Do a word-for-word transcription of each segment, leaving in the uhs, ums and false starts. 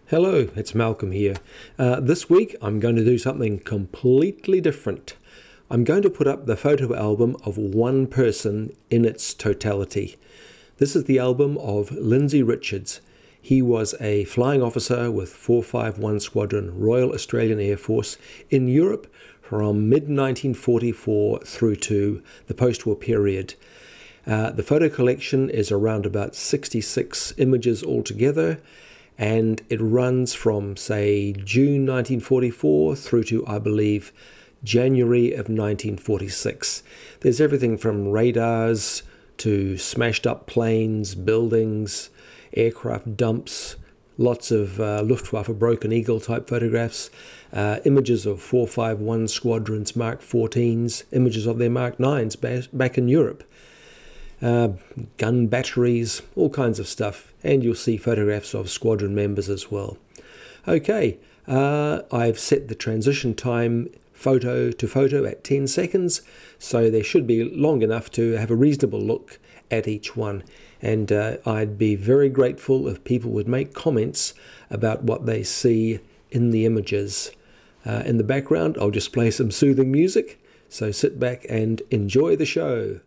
Hello, it's Malcolm here. Uh, this week I'm going to do something completely different. I'm going to put up the photo album of one person in its totality. This is the album of Lindsay Richards. He was a flying officer with four five one Squadron, Royal Australian Air Force in Europe from mid nineteen forty-four through to the post-war period. Uh, the photo collection is around about sixty-six images altogether, and it runs from, say, June nineteen forty-four through to, I believe, January of nineteen forty-six. There's everything from radars to smashed up planes, buildings, aircraft dumps, lots of uh, Luftwaffe Broken Eagle type photographs, uh, images of four five one Squadrons Mark fourteens, images of their Mark nines ba- back in Europe. Uh, gun batteries, all kinds of stuff, and you'll see photographs of squadron members as well. Okay, uh, I've set the transition time photo to photo at ten seconds, so they should be long enough to have a reasonable look at each one, and uh, I'd be very grateful if people would make comments about what they see in the images. Uh, in the background I'll just play some soothing music, so sit back and enjoy the show.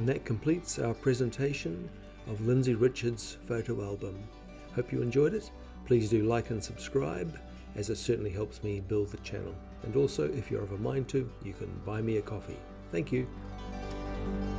And that completes our presentation of Lindsay Richards' photo album. Hope you enjoyed it. Please do like and subscribe, as it certainly helps me build the channel. And also, if you're of a mind to, you can buy me a coffee. Thank you.